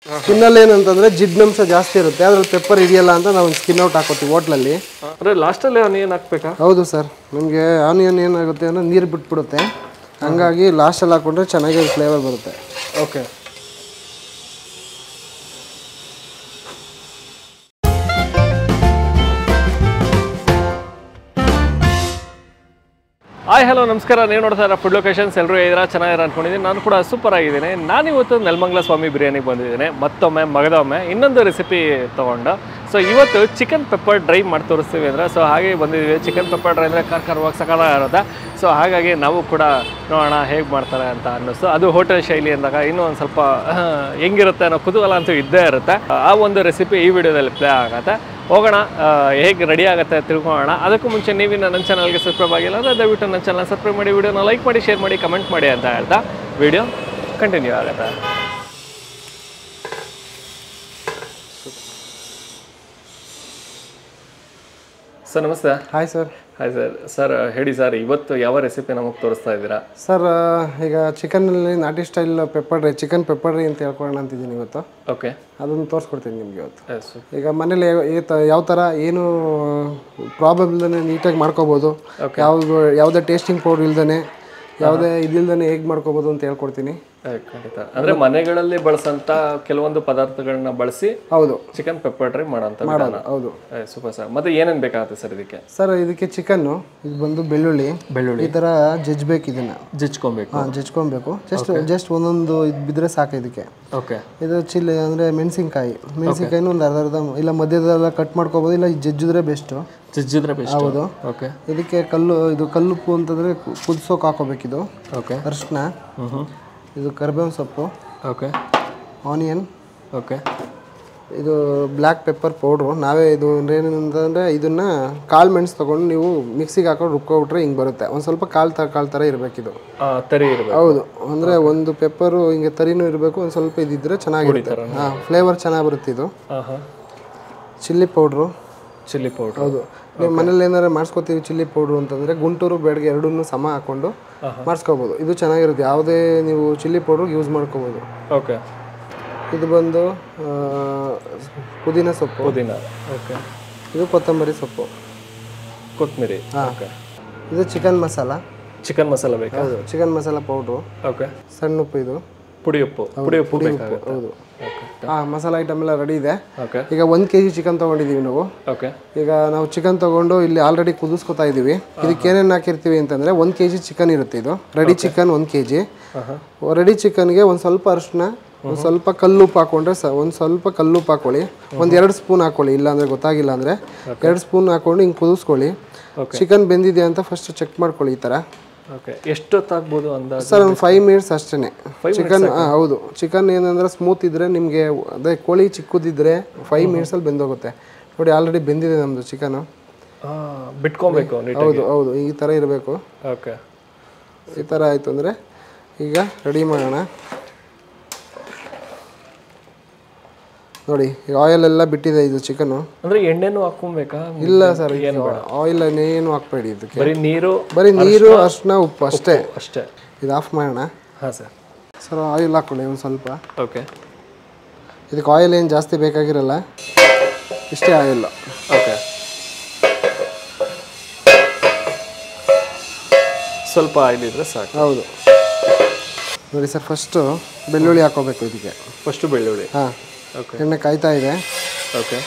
ಸ್ಕಿನ್ನಲ್ಲಿ ಏನಂತಂದರೆ ಜಿಡ್ನಂಶ ಜಾಸ್ತಿ ಇರುತ್ತೆ, ಅದ್ರಲ್ಲಿ ಪೆಪ್ಪರ್ ಇದೆಯಲ್ಲ ಅಂತ ನಾವು ಸ್ಕಿನ್ ಔಟ್ ಹಾಕೋತೀವಿ ಹೋಟ್ಲಲ್ಲಿ. ಅಂದರೆ ಲಾಸ್ಟಲ್ಲಿ ಆನಿಯನ್ ಹಾಕ್ಬೇಕಾ? ಹೌದು ಸರ್, ನಮಗೆ ಆನಿಯನ್ ಏನಾಗುತ್ತೆ ಅಂದರೆ ನೀರು ಬಿಟ್ಬಿಡುತ್ತೆ, ಹಂಗಾಗಿ ಲಾಸ್ಟಲ್ಲಿ ಹಾಕ್ಕೊಂಡ್ರೆ ಚೆನ್ನಾಗಿ ಫ್ಲೇವರ್ ಬರುತ್ತೆ. ಓಕೆ. ಹಾಯ್ ಹಲೋ ನಮಸ್ಕಾರ, ನೀವು ನೋಡ್ತಾ ಇರೋ ಫುಡ್ ಲೊಕೇಶನ್ಸ್. ಎಲ್ಲರೂ ಇದ್ದೀರಾ, ಚೆನ್ನಾಗಿರ ಅಂದ್ಕೊಂಡಿದ್ದೀನಿ. ನಾನು ಕೂಡ ಸೂಪರ್ ಆಗಿದ್ದೀನಿ. ನಾನಿವತ್ತು ನೆಲಮಂಗಲ ಸ್ವಾಮಿ ಬಿರಿಯಾನಿಗೆ ಬಂದಿದ್ದೀನಿ. ಮಗದೊಮ್ಮೆ ಇನ್ನೊಂದು ರೆಸಿಪಿ ತೊಗೊಂಡು. ಸೊ ಇವತ್ತು ಚಿಕನ್ ಪೆಪ್ಪರ್ ಡ್ರೈ ಮಾಡಿ ತೋರಿಸ್ತೀವಿ ಅಂದರೆ, ಸೊ ಹಾಗೆ ಬಂದಿದ್ದೀವಿ. ಚಿಕನ್ ಪೆಪ್ಪರ್ ಡ್ರೈ ಅಂದರೆ ಖಾರವಾಗಿ ಸಕಾಲ ಇರುತ್ತೆ. ಸೊ ಹಾಗಾಗಿ ನಾವು ಕೂಡ ನೋಡೋಣ ಹೇಗೆ ಮಾಡ್ತಾರೆ ಅಂತ ಅನ್ನಿಸ್ತು. ಅದು ಹೋಟೆಲ್ ಶೈಲಿ ಅಂದಾಗ ಇನ್ನೂ ಒಂದು ಸ್ವಲ್ಪ ಹೆಂಗಿರುತ್ತೆ ಅನ್ನೋ ಕುತೂಹಲ ಅಂತೂ ಇದ್ದೇ ಇರುತ್ತೆ. ಆ ಒಂದು ರೆಸಿಪಿ ಈ ವಿಡಿಯೋದಲ್ಲಿ ಪ್ಲೇ ಆಗುತ್ತೆ. ಹೋಗೋಣ, ಹೇಗೆ ರೆಡಿ ಆಗುತ್ತೆ ತಿಳ್ಕೊಳ್ಳೋಣ. ಅದಕ್ಕೂ ಮುಂಚೆ ನೀವು ನನ್ನ ಚಾನಲ್ಗೆ ಸಬ್ಸ್ಕ್ರೈಬ್ ಆಗಿಲ್ಲ ಅಂದರೆ ದಯವಿಟ್ಟು ನನ್ನ ಚಾನಲ್ ಸಬ್ಸ್ಕ್ರೈಬ್ ಮಾಡಿ, ವಿಡಿಯೋನ ಲೈಕ್ ಮಾಡಿ, ಶೇರ್ ಮಾಡಿ, ಕಮೆಂಟ್ ಮಾಡಿ ಅಂತ ಹೇಳ್ತಾ ವಿಡಿಯೋ ಕಂಟಿನ್ಯೂ ಆಗುತ್ತೆ. ಸರ್ ನಮಸ್ತೆ. Hi sir. Hi sir. Sir ಹೇಳಿ ಸರ್, ಇವತ್ತು ಯಾವ ರೆಸಿಪಿ ನಮಗೆ ತೋರಿಸ್ತಾ ಇದ್ದೀರಾ? ಸರ್ ಈಗ ಚಿಕನ್ನಲ್ಲಿ ನಾಟಿ style pepper dry, chicken pepper dry ಅಂತ ಹೇಳ್ಕೊಳ್ಳೋಣ ಅಂತಿದ್ದೀನಿ ಇವತ್ತು. ಓಕೆ. ಅದನ್ನು ತೋರಿಸ್ಕೊಡ್ತೀನಿ ನಿಮಗೆ ಇವತ್ತು. ಎಸ್. ಈಗ ಮನೇಲಿ ಯಾವ ಥರ ಏನು ಪ್ರಾಬ್ಲಮ್ ಇಲ್ಲದೇ ನೀಟಾಗಿ ಮಾಡ್ಕೋಬೋದು, ಯಾವುದೇ ಟೇಸ್ಟಿಂಗ್ ಪೌಡರ್ ಇಲ್ದೇ, ಯಾವುದೇ ಇದಿಲ್ದೇ ಹೇಗೆ ಮಾಡ್ಕೋಬೋದು ಅಂತ ಹೇಳ್ಕೊಡ್ತೀನಿ. ಖಂಡಿತ. ಅಂದ್ರೆ ಮನೆಗಳಲ್ಲಿ ಬಳಸಂತ ಕೆಲವೊಂದು ಪದಾರ್ಥಗಳನ್ನ ಬಳಸಿ ಹೌದು ಚಿಕನ್ ಪೆಪ್ಪರ್ ಡ್ರೈ ಮಾಡೋದು. ಹೌದು. Super sir. ಮತ್ತೆ ಏನೇನು ಬೇಕಾಗುತ್ತೆ ಸರ್ ಇದಕ್ಕೆ? ಸರ್ ಇದಕ್ಕೆ ಚಿಕನ್ನು, ಇದು ಬಂದು ಬೆಳ್ಳುಳ್ಳಿ ಈ ಥರ ಜಜ್ಬೇಕು, ಇದನ್ನ ಜಜ್ಕೊಬೇಕು. ಜಸ್ಟ್ ಒಂದೊಂದು ಇದು ಬಿದ್ದರೆ ಸಾಕು ಇದಕ್ಕೆ. ಓಕೆ. ಇದು ಚಿಲ್ಲಿ ಅಂದರೆ ಮೆಣಸಿನ್ಕಾಯಿನೂ ಒಂದು ಅರ್ಧ ಇಲ್ಲ ಮಧ್ಯದಲ್ಲ ಕಟ್ ಮಾಡ್ಕೋಬೋದು, ಇಲ್ಲ ಜಜ್ಜಿದ್ರೆ ಬೆಸ್ಟು. ಹೌದು. ಓಕೆ. ಇದಕ್ಕೆ ಕಲ್ಲುಪ್ಪು ಅಂತಂದರೆ ಕುದಿಸೋಕೆ ಹಾಕೋಬೇಕಿದು. ಓಕೆ. ಅರಿಶಿನ, ಇದು ಕರಿಬೇವಿನ ಸೊಪ್ಪು. ಓಕೆ. ಆನಿಯನ್. ಓಕೆ. ಇದು ಬ್ಲ್ಯಾಕ್ ಪೆಪ್ಪರ್ ಪೌಡ್ರು. ನಾವೇ ಇದು ಏನಂತಂದರೆ ಇದನ್ನು ಕಾಳು ಮೆಣಸು ತೊಗೊಂಡು ನೀವು ಮಿಕ್ಸಿಗೆ ಹಾಕೊಂಡು ರುಬ್ಕೊಬಿಟ್ರೆ ಹಿಂಗೆ ಬರುತ್ತೆ. ಒಂದು ಸ್ವಲ್ಪ ಕಾಳು ಥರ ಇರಬೇಕಿದು, ತರಿ ಇರಬೇಕು. ಹೌದು. ಅಂದರೆ ಒಂದು ಪೆಪ್ಪರು ಹಿಂಗೆ ತರಿನೂ ಇರಬೇಕು, ಒಂದು ಸ್ವಲ್ಪ ಇದಿದ್ರೆ ಚೆನ್ನಾಗಿರುತ್ತೆ. ಫ್ಲೇವರ್ ಚೆನ್ನಾಗಿ ಬರುತ್ತೆ ಇದು. Chilli powder. ಹೌದು. ನೀವು ಮನೇಲಿ ಏನಾರು ಮಾಡಿಸ್ಕೊತೀವಿ ಚಿಲ್ಲಿ ಪೌಡ್ರು ಅಂತಂದರೆ ಗುಂಟೂರು ಬೇಡಿಗೆ ಎರಡನ್ನೂ ಸಮ ಹಾಕ್ಕೊಂಡು ಮಾಡಿಸ್ಕೋಬೋದು. ಇದು ಚೆನ್ನಾಗಿರುತ್ತೆ. ಯಾವುದೇ ನೀವು ಚಿಲ್ಲಿ ಪೌಡ್ರಿಗೆ ಯೂಸ್ ಮಾಡ್ಕೋಬೋದು. ಓಕೆ. ಇದು ಬಂದು ಪುದೀನ ಸೊಪ್ಪು. ಓಕೆ. ಇದು ಕೊತ್ತಂಬರಿ ಸೊಪ್ಪು, ಕೊತ್ತಂಬರಿ. ಓಕೆ. ಇದು ಚಿಕನ್ ಮಸಾಲ ಬೇಕಾ? ಹೌದು. Chicken masala powder. ಓಕೆ. ಸಣ್ಣ ಉಪ್ಪು, ಇದು ಪುಡಿ ಉಪ್ಪು. ಹೌದು. ಮಸಾಲ ಐಟಮ್ ಎಲ್ಲ ರೆಡಿ ಇದೆ. ಈಗ 1 kg ಚಿಕನ್ ತೊಗೊಂಡಿದ್ದೀವಿ ನಾವು. ಈಗ ನಾವು ಚಿಕನ್ ತೊಗೊಂಡು ಇಲ್ಲಿ ಆಲ್ರೆಡಿ ಕುದಿಸ್ಕೊತಾ ಇದ್ದೀವಿ. ಇದಕ್ಕೆ ಏನೇನು ಹಾಕಿರ್ತೀವಿ ಅಂತಂದರೆ 1 kg ಚಿಕನ್ ಇರುತ್ತೆ. ಇದು ರೆಡಿ ಚಿಕನ್ 1 kg. ರೆಡಿ ಚಿಕನ್ಗೆ ಒಂದು ಸ್ವಲ್ಪ ಅರಿಶಿನ, ಒಂದು ಸ್ವಲ್ಪ ಕಲ್ಲುಪ್ಪು ಹಾಕೊಂಡ್ರೆ ಒಂದು ಸ್ವಲ್ಪ ಕಲ್ಲುಪ್ಪು ಹಾಕೊಳ್ಳಿ. ಒಂದು 2 ಸ್ಪೂನ್ ಹಾಕೊಳ್ಳಿ, ಇಲ್ಲಾಂದರೆ ಗೊತ್ತಾಗಿಲ್ಲ ಅಂದರೆ 2 ಸ್ಪೂನ್ ಹಾಕೊಂಡು ಹಿಂಗೆ ಕುದಿಸ್ಕೊಳ್ಳಿ. ಚಿಕನ್ ಬೆಂದಿದೆ ಅಂತ ಫಸ್ಟ್ ಚೆಕ್ ಮಾಡ್ಕೊಳ್ಳಿ ಈ ಥರ. ಎಷ್ಟೊತ್ತಾಗ್ಬೋದು ಅಂದಾಜು? ಸರ್ ಒಂದು 5 ಮಿನಿಟ್ಸ್ ಅಷ್ಟೇ. ಚಿಕನ್ ಹೌದು. ಚಿಕನ್ ಏನಂದ್ರೆ ಸ್ಮೂತ್ ಇದ್ದರೆ ನಿಮಗೆ, ಅದೇ ಕೋಳಿ ಚಿಕ್ಕದಿದ್ದರೆ 5 ಮಿನಿಟ್ಸಲ್ಲಿ ಬೆಂದೋಗುತ್ತೆ. ನೋಡಿ ಆಲ್ರೆಡಿ ಬೆಂದಿದೆ ನಮ್ಮದು ಚಿಕನು. ಬಿಟ್ಕೊಬೇಕು. ಹೌದು. ಈ ಥರ ಇರಬೇಕು. ಓಕೆ. ಈ ಥರ ಆಯಿತು ಅಂದರೆ ಈಗ ರೆಡಿ ಮಾಡೋಣ. ನೋಡಿ ಈಗ ಆಯಿಲ್ ಎಲ್ಲ ಬಿಟ್ಟಿದೆ ಇದು ಚಿಕನು. ಅಂದರೆ ಎಣ್ಣೆನೂ ಹಾಕ್ಕೊಬೇಕಾ? ಇಲ್ಲ ಸರ್, ಆಯಿಲ್ ಏನು ಹಾಕ್ಬೇಡಿ ಇದಕ್ಕೆ. ಬರೀ ನೀರು, ಅರಿಶಿನ, ಉಪ್ಪು ಅಷ್ಟೇ. ಇದು ಆಫ್ ಮಾಡೋಣ. ಹಾಂ ಸರ್. ಸರ್ ಆಯಿಲ್ ಹಾಕ್ಕೊಳ್ಳಿ ಒಂದು ಸ್ವಲ್ಪ. ಓಕೆ. ಇದಕ್ಕೆ ಆಯಿಲ್ ಏನು ಜಾಸ್ತಿ ಬೇಕಾಗಿರಲ್ಲ, ಇಷ್ಟೇ ಆಯಿಲ್. ಓಕೆ. ಸ್ವಲ್ಪ ಆಯಿಲ್ ಇದ್ರೆ ಸಾಕು. ಹೌದು. ನೋಡಿ ಸರ್, ಫಸ್ಟು ಬೆಳ್ಳುಳ್ಳಿ ಹಾಕೋಬೇಕು ಇದಕ್ಕೆ. ಬೆಳ್ಳುಳ್ಳಿ. ಹಾಂ. ಓಕೆ. ಎಣ್ಣೆ ಕಾಯ್ತಾ ಇದೆ. ಓಕೆ.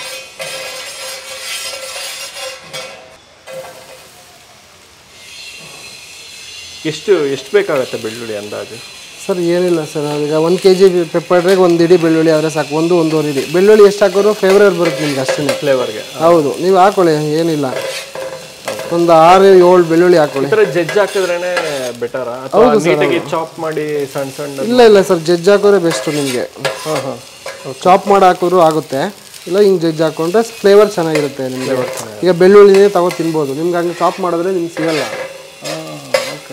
ಎಷ್ಟು ಬೇಕಾಗುತ್ತೆ ಬೆಳ್ಳುಳ್ಳಿ ಅಂದಾಜು? ಸರ್ ಏನಿಲ್ಲ ಸರ್, ಈಗ 1 kg ಪೆಪ್ಪರ್ ಡ್ರೈಗೆ 1 ಇಡಿ ಬೆಳ್ಳುಳ್ಳಿ ಆದರೆ ಸಾಕು. 1-1.5 ಇಡಿ ಬೆಳ್ಳುಳ್ಳಿ ಎಷ್ಟು ಹಾಕೋರು ಫ್ಲೇವರ್ ಬರುತ್ತೆ ನಿಮ್ಗೆ ಅಷ್ಟೇ. ಫ್ಲೇವರ್ಗೆ. ಹೌದು. ನೀವು ಹಾಕೊಳ್ಳಿ, ಏನಿಲ್ಲ. ಒಂದು 6-7 ಬೆಳ್ಳುಳ್ಳಿ ಹಾಕೊಳ್ಳಿ. ಜಜ್ಜ್ ಹಾಕಿದ್ರೇ ಬೆಟರಾ? ನೀಟಾಗಿ ಚಾಪ್ ಮಾಡಿ ಸಣ್ಣ? ಇಲ್ಲ ಸರ್, ಜಜ್ಜ್ ಹಾಕೋರೆ ಬೆಸ್ಟು ನಿಮಗೆ. ಚಾಪ್ ಮಾಡಿ ಹಾಕೋರು ಆಗುತ್ತೆ, ಇಲ್ಲ ಹಿಂಗೆ ಜಜ್ಜ್ ಹಾಕೊಂಡ್ರೆ ಫ್ಲೇವರ್ ಚೆನ್ನಾಗಿರುತ್ತೆ ನಿಮಗೆ. ಈಗ ಬೆಳ್ಳುಳ್ಳಿನೇ ತಗೋ ತಿನ್ಬೋದು. ನಿಮ್ಗೆ ಹಂಗೆ ಚಾಪ್ ಮಾಡಿದ್ರೆ ನಿಮ್ಗೆ ಸಿಗಲ್ಲ. ಓಕೆ.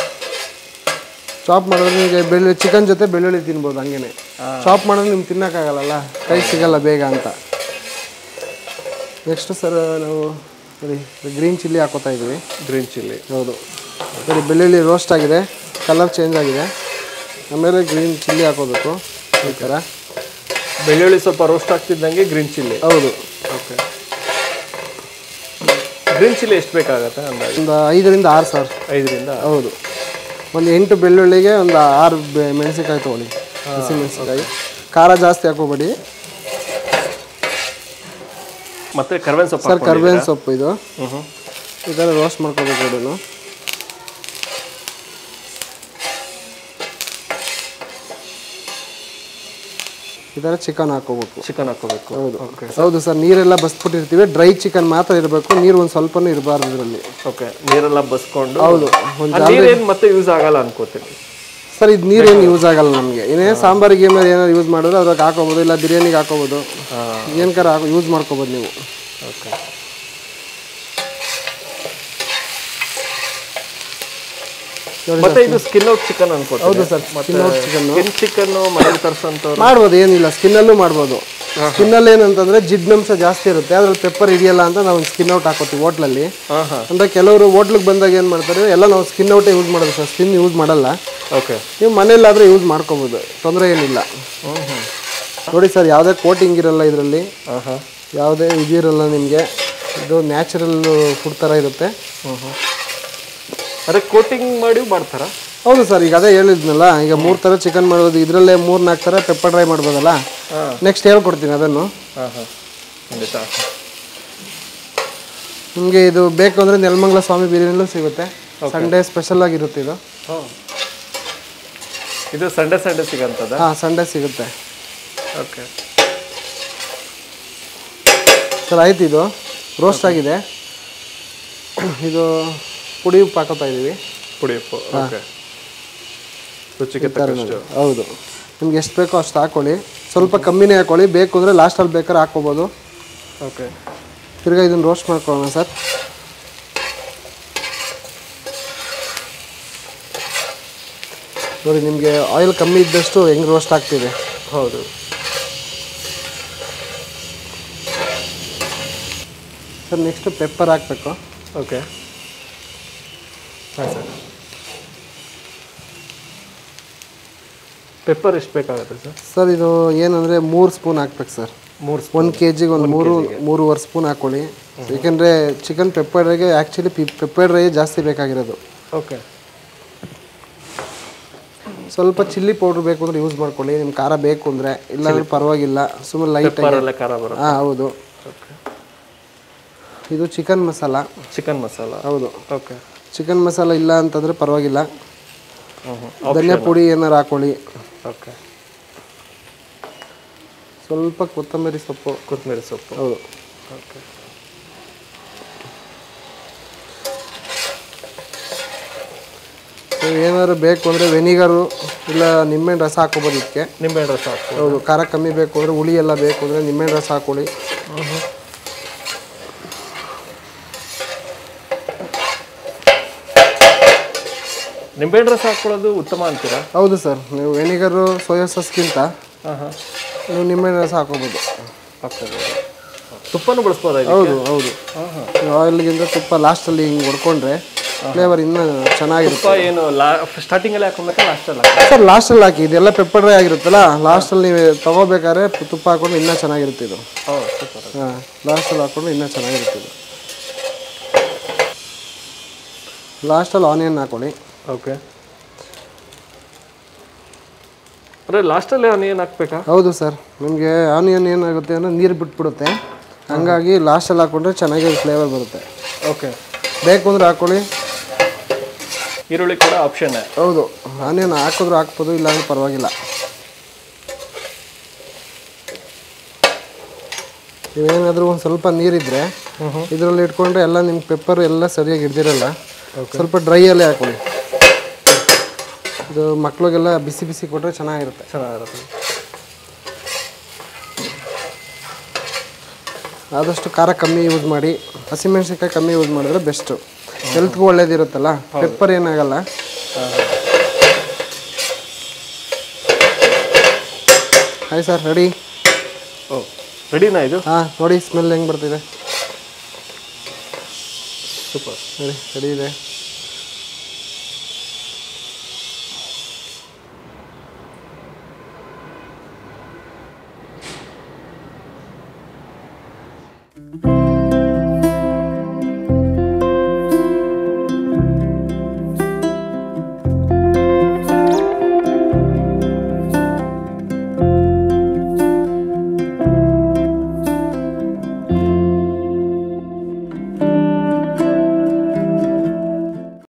ಚಾಪ್ ಮಾಡಿದ್ರೆ ನಿಮಗೆ ಚಿಕನ್ ಜೊತೆ ಬೆಳ್ಳುಳ್ಳಿ ತಿನ್ಬೋದು. ಹಂಗೇನೆ ಚಾಪ್ ಮಾಡಿದ್ರೆ ನಿಮ್ಗೆ ತಿನ್ನೋಕ್ಕಾಗಲ್ಲ, ಕೈ ಸಿಗಲ್ಲ ಬೇಗ ಅಂತ. ನೆಕ್ಸ್ಟ್ ಸರ್ ನಾವು ನೋಡಿ ಗ್ರೀನ್ ಚಿಲ್ಲಿ ಹಾಕೋತಾ ಇದ್ದೀವಿ. Green chilli. ಹೌದು. ನೋಡಿ ಬೆಳ್ಳುಳ್ಳಿ ರೋಸ್ಟ್ ಆಗಿದೆ, ಕಲರ್ ಚೇಂಜ್ ಆಗಿದೆ. ಆಮೇಲೆ ಗ್ರೀನ್ ಚಿಲ್ಲಿ ಹಾಕೋಬೇಕು ಈ ಥರ. ಬೆಳ್ಳುಳ್ಳಿ ಸ್ವಲ್ಪ ರೋಸ್ಟ್ ಆಗ್ತಿದ್ದಂಗೆ ಗ್ರೀನ್ ಚಿಲ್ಲಿ. ಹೌದು. ಓಕೆ. ಗ್ರೀನ್ ಚಿಲ್ಲಿ ಎಷ್ಟು ಬೇಕಾಗುತ್ತೆ ಅಂದಾಜು? ಒಂದು 5ರಿಂದ 6 ಸರ್. 5ರಿಂದ? ಹೌದು. ಒಂದು 8 ಬೆಳ್ಳುಳ್ಳಿಗೆ ಒಂದು 6 ಮೆಣಸಿನ್ಕಾಯಿ ತೊಗೊಳ್ಳಿ, ಹಸಿ ಮೆಣಸಿನ್ಕಾಯಿ. ಖಾರ ಜಾಸ್ತಿ ಹಾಕೋಬೇಡಿ. ಮತ್ತೆ ಕರ್ಬೇವಿನ ಸೊಪ್ಪು ಸರ್, ಕರ್ಬೇವಿನ ಸೊಪ್ಪು ಇದು ಈ ಥರ ರೋಸ್ಟ್ ಮಾಡ್ಕೋಬೇಕು. ಅದನ್ನು ಈ ಥರ ಚಿಕನ್ ಹಾಕೋಬೇಕು. ಚಿಕನ್ ಹಾಕೋಬೇಕು. ಹೌದು. ಹೌದು ಸರ್, ನೀರೆಲ್ಲ ಬಸ್ಬಿಟ್ಟಿರ್ತೀವಿ. ಡ್ರೈ ಚಿಕನ್ ಮಾತ್ರ ಇರಬೇಕು, ನೀರು ಒಂದು ಸ್ವಲ್ಪನೂ ಇರಬಾರ್ದು ಇದರಲ್ಲಿ. ಓಕೆ, ನೀರೆಲ್ಲ ಬಸ್ಕೊಂಡು. ಹೌದು. ನೀರೇನು ಮತ್ತೆ ಯೂಸ್ ಆಗಲ್ಲ ಅನ್ಕೋತೀನಿ ಸರ್. ಇದು ನೀರೇನು ಯೂಸ್ ಆಗಲ್ಲ ನಮಗೆ. ಏನೇ ಸಾಂಬಾರಿಗೆ ಏನಾದ್ರು ಯೂಸ್ ಮಾಡಿದ್ರೆ ಅದ್ರಾಗ ಹಾಕೋಬೋದು, ಇಲ್ಲ ಬಿರಿಯಾನಿಗೆ ಹಾಕೋಬೋದು, ಏನಕ್ಕಾರ ಯೂಸ್ ಮಾಡ್ಕೋಬೋದು ನೀವು. ಓಕೆ. ಮತ್ತೆ ಇದು ಸ್ಕಿನ್ ಔಟ್ ಚಿಕನ್ ಅನ್ಕೋತೀನಿ. ಹೌದು sir, skin out chicken. Chicken ಮನೇಲಿ ತರಿಸೋಂಥವ್ರು ಮಾಡ್ಬೋದು, ಏನಿಲ್ಲ. ಸ್ಕಿನ್ನಲ್ಲೂ ಮಾಡ್ಬೋದು. ಸ್ಕಿನ್ನಲ್ಲಿ ಏನಂತಂದ್ರೆ ಜಿಡ್ನಂಶ ಜಾಸ್ತಿ ಇರುತ್ತೆ, ಅದ್ರಲ್ಲಿ ಪೆಪ್ಪರ್ ಹಿಡಿಯಲ್ಲ ಅಂತ ನಾವು ಸ್ಕಿನ್ ಔಟ್ ಹಾಕೋತೀವಿ ಹೋಟ್ಲಲ್ಲಿ. ಅಂದ್ರೆ ಕೆಲವರು ಹೋಟ್ಲಿಗೆ ಬಂದಾಗ ಏನು ಮಾಡ್ತಾರೆ, ಎಲ್ಲ ನಾವು ಸ್ಕಿನ್ ಔಟೇ ಯೂಸ್ ಮಾಡೋದು ಸರ್, ಸ್ಕಿನ್ ಯೂಸ್ ಮಾಡಲ್ಲ. ಓಕೆ. ನೀವು ಮನೆಯಲ್ಲಾದರೆ ಯೂಸ್ ಮಾಡ್ಕೋಬೋದು, ತೊಂದರೆ ಏನಿಲ್ಲ. ನೋಡಿ ಸರ್, ಯಾವುದೇ ಕೋಟಿಂಗ್ ಇರಲ್ಲ ಇದರಲ್ಲಿ, ಯಾವುದೇ ಇದಿರಲ್ಲ ನಿಮಗೆ. ಇದು ನ್ಯಾಚುರಲ್ ಫುಡ್ ಥರ ಇರುತ್ತೆ. ಅದೇ ಕೋಟಿಂಗ್ ಮಾಡಿ ಮಾಡ್ತಾರಾ? ಹೌದು ಸರ್. ಈಗ ಅದೇ ಹೇಳಿದ್ನಲ್ಲ, ಈಗ 3 ಥರ ಚಿಕನ್ ಮಾಡ್ಬೋದು, ಇದರಲ್ಲೇ 3-4 ಥರ ಪೆಪ್ಪರ್ ಡ್ರೈ ಮಾಡ್ಬೋದಲ್ಲ. ನೆಕ್ಸ್ಟ್ ಹೇಳ್ಕೊಡ್ತೀನಿ ಅದನ್ನು. ಖಂಡಿತ. ನಿಮಗೆ ಇದು ಬೇಕು ಅಂದರೆ ನೆಲಮಂಗಲ ಸ್ವಾಮಿ ಬಿರಿಯಾನಿಲೂ ಸಿಗುತ್ತೆ. ಸಂಡೇ ಸ್ಪೆಷಲ್ ಆಗಿರುತ್ತೆ ಇದು. ಇದು ಸಂಡೇ ಸಿಗಂತದ? ಹಾಂ, ಸಂಡೇ ಸಿಗುತ್ತೆ. ಓಕೆ ಸರ್, ಆಯ್ತು. ಇದು ರೋಸ್ಟ್ ಆಗಿದೆ. ಇದು ಪುಡಿ ಉಪ್ಪು ಹಾಕೋತಾ ಇದ್ದೀವಿ. ಪುಡಿ ಉಪ್ಪು. ಓಕೆ. ರುಚಿಗೆ ತಕ್ಕಷ್ಟು. ಹೌದು. ನಿಮ್ಗೆ ಎಷ್ಟು ಬೇಕೋ ಅಷ್ಟು ಹಾಕೊಳ್ಳಿ, ಸ್ವಲ್ಪ ಕಮ್ಮಿನೇ ಹಾಕೊಳ್ಳಿ. ಬೇಕು ಅಂದರೆ ಲಾಸ್ಟಲ್ಲಿ ಬೇಕಾದ್ರೆ ಹಾಕ್ಕೋಬೋದು. ಓಕೆ. ತಿರ್ಗಾ ಇದನ್ನು ರೋಸ್ಟ್ ಮಾಡ್ಕೊಳ್ಳೋಣ ಸರ್. ನೋಡಿ, ನಿಮಗೆ ಆಯಿಲ್ ಕಮ್ಮಿ ಇದ್ದಷ್ಟು ಹೆಂಗೆ ರೋಸ್ಟ್ ಆಗ್ತಿದೆ. ಹೌದು. ಸರ್, ನೆಕ್ಸ್ಟು ಪೆಪ್ಪರ್ ಹಾಕಬೇಕು. ಓಕೆ. ಹಾಂ ಸರ್. ಪೆಪ್ಪರ್ ಎಷ್ಟು ಬೇಕಾಗುತ್ತೆ ಸರ್? ಸರ್, ಇದು ಏನಂದರೆ 3 ಸ್ಪೂನ್ ಹಾಕ್ಬೇಕು ಸರ್. 1 kg ಒಂದು 3-3.5 ಸ್ಪೂನ್ ಹಾಕ್ಕೊಳ್ಳಿ. ಏಕೆಂದರೆ ಚಿಕನ್ ಪೆಪ್ಪರ್ ಡ್ರೈಗೆ ಆ್ಯಕ್ಚುಲಿ ಪೆಪ್ಪರ್ ಡ್ರೈ ಜಾಸ್ತಿ ಬೇಕಾಗಿರೋದು. ಓಕೆ. ಸ್ವಲ್ಪ ಚಿಲ್ಲಿ ಪೌಡ್ರ್ ಬೇಕು ಅಂದರೆ ಯೂಸ್ ಮಾಡ್ಕೊಳ್ಳಿ, ನಿಮ್ಗೆ ಖಾರ ಬೇಕು ಅಂದರೆ. ಇಲ್ಲಾಂದ್ರೆ ಪರವಾಗಿಲ್ಲ, ಸುಮ್ಮನೆ ಲೈಟಾಗಿ. ಖಾರ ಬರುತ್ತೆ. ಹಾಂ, ಹೌದು. ಇದು ಚಿಕನ್ ಮಸಾಲ. ಚಿಕನ್ ಮಸಾಲ. ಹೌದು. ಓಕೆ. ಚಿಕನ್ ಮಸಾಲ ಇಲ್ಲ ಅಂತಂದರೆ ಪರವಾಗಿಲ್ಲ, ಧನಿಯಾ ಪುಡಿ ಏನಾರು ಹಾಕೊಳ್ಳಿ. ಓಕೆ. ಸ್ವಲ್ಪ ಕೊತ್ತಂಬರಿ ಸೊಪ್ಪು. ಹೌದು. ಓಕೆ. ಏನಾದ್ರು ಬೇಕು ಅಂದರೆ ವೆನಿಗರು ಇಲ್ಲ ನಿಂಬೆಹಣ್ಣು ರಸ ಹಾಕೋಬೋದು ಇದಕ್ಕೆ. ನಿಂಬೆಹಣ್ಣು ರಸ ಹಾಕ್ಬೋದು. ಹೌದು. ಖಾರ ಕಮ್ಮಿ ಬೇಕು ಅಂದರೆ, ಹುಳಿ ಎಲ್ಲ ಬೇಕು ಅಂದರೆ ನಿಂಬೆಹಣ್ಣು ರಸ ಹಾಕೊಳ್ಳಿ. ನಿಂಬೆಹಣ್ಣು ರಸ ಹಾಕ್ಕೊಳ್ಳೋದು ಉತ್ತಮ ಅಂತೀರಾ? ಹೌದು ಸರ್. ನೀವು ವೆನಿಗರು ಸೋಯಾ ಸಾಸ್ಗಿಂತ ನೀವು ನಿಂಬೆಹಣ್ಣು ರಸ ಹಾಕೋಬೋದು. ತುಪ್ಪನೂ ಬಳಸ್ಬೋದಾ? ಹೌದು, ಹೌದು. ಆಯಿಲ್ಗಿಂತ ತುಪ್ಪ ಲಾಸ್ಟಲ್ಲಿ ಹಿಂಗೆ ಹೊಡ್ಕೊಂಡ್ರೆ ಫ್ಲೇವರ್ ಇನ್ನೂ ಚೆನ್ನಾಗಿರುತ್ತೆ. ತುಪ್ಪ ಏನು ಸ್ಟಾರ್ಟಿಂಗಲ್ಲಿ ಹಾಕೊಬೇಕಾ ಲಾಸ್ಟಲ್ಲಿ? ಸರ್, ಲಾಸ್ಟಲ್ಲಿ ಹಾಕಿ. ಇದೆಲ್ಲ ಪೆಪ್ಪರ್ ಡ್ರೈ ಆಗಿರುತ್ತಲ್ಲ, ಲಾಸ್ಟಲ್ಲಿ ನೀವು ತೊಗೋಬೇಕಾದ್ರೆ ತುಪ್ಪ ಹಾಕೊಂಡು ಇನ್ನೂ ಚೆನ್ನಾಗಿರುತ್ತೆ ಇದು. ಹಾಂ, ಲಾಸ್ಟಲ್ಲಿ ಹಾಕ್ಕೊಂಡು ಇನ್ನೂ ಚೆನ್ನಾಗಿರುತ್ತೆ ಇದು. ಲಾಸ್ಟಲ್ಲಿ ಆನಿಯನ್ ಹಾಕೊಳ್ಳಿ. ಓಕೆ. ಅಂದರೆ ಲಾಸ್ಟಲ್ಲಿ ಆನಿಯನ್ ಹಾಕ್ಬೇಕಾ? ಹೌದು ಸರ್. ನಿಮಗೆ ಆನಿಯನ್ ಏನಾಗುತ್ತೆ ಅಂದರೆ ನೀರು ಬಿಟ್ಬಿಡುತ್ತೆ, ಹಾಗಾಗಿ ಲಾಸ್ಟಲ್ಲಿ ಹಾಕ್ಕೊಂಡ್ರೆ ಚೆನ್ನಾಗಿ ಫ್ಲೇವರ್ ಬರುತ್ತೆ. ಓಕೆ. ಬೇಕು ಅಂದರೆ ಹಾಕ್ಕೊಳ್ಳಿ. ಈರುಳ್ಳಿ ಕೂಡ ಆಪ್ಷನ್. ಹೌದು. ಆನಿಯನ್ ಹಾಕಿದ್ರು ಹಾಕ್ಬೋದು, ಇಲ್ಲಾಂದ್ರೆ ಪರವಾಗಿಲ್ಲ. ನೀವೇನಾದರೂ ಒಂದು ಸ್ವಲ್ಪ ನೀರಿದ್ರೆ ಇದರಲ್ಲಿ ಇಟ್ಕೊಂಡ್ರೆ ಎಲ್ಲ ನಿಮ್ಗೆ ಪೆಪ್ಪರ್ ಎಲ್ಲ ಸರಿಯಾಗಿ ಹಿಡ್ದಿರಲ್ಲ. ಸ್ವಲ್ಪ ಡ್ರೈಯಲ್ಲೇ ಹಾಕೊಳ್ಳಿ. ಇದು ಮಕ್ಳಿಗೆಲ್ಲ ಬಿಸಿ ಬಿಸಿ ಕೊಟ್ಟರೆ ಚೆನ್ನಾಗಿರುತ್ತೆ. ಆದಷ್ಟು ಖಾರ ಕಮ್ಮಿ ಯೂಸ್ ಮಾಡಿ, ಹಸಿಮೆಣಸಿನ್ಕಾಯಿ ಕಮ್ಮಿ ಯೂಸ್ ಮಾಡಿದ್ರೆ ಬೆಸ್ಟು. ಹೆಲ್ತ್ಗೂ ಒಳ್ಳೇದಿರುತ್ತಲ್ಲ, ಪೆಪ್ಪರ್ ಏನಾಗಲ್ಲ. Hi sir, ready. ರೆಡಿನಾ ಇದು? ಹಾಂ, ನೋಡಿ ಸ್ಮೆಲ್ ಹೆಂಗೆ ಬರ್ತಿದೆ. ಸೂಪರ್. ರೆಡಿ ಇದೆ. ಸರ್